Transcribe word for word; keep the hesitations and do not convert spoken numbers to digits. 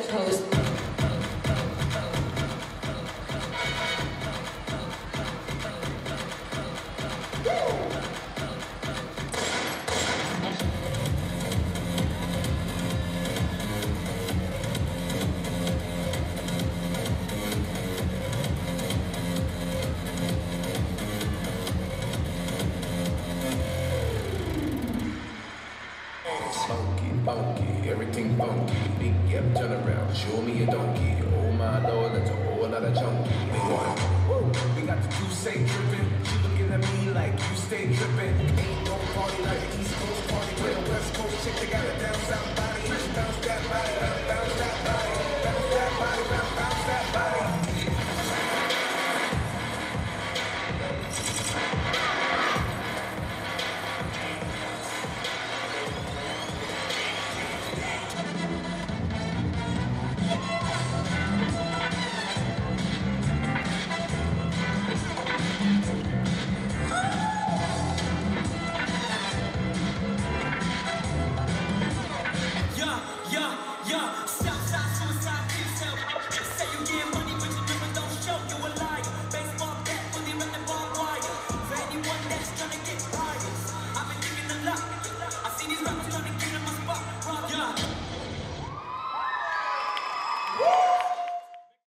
West Coast. Funky, funky, everything funky. Big yep, turn around, show me a donkey. Oh my lord, that's a whole lot of chunky. Big one, woo. We got the two say tripping. She looking at me like you stay tripping. Ain't no party like the East Coast party. Where the West Coast chick, they got a down south body. She bounce that body.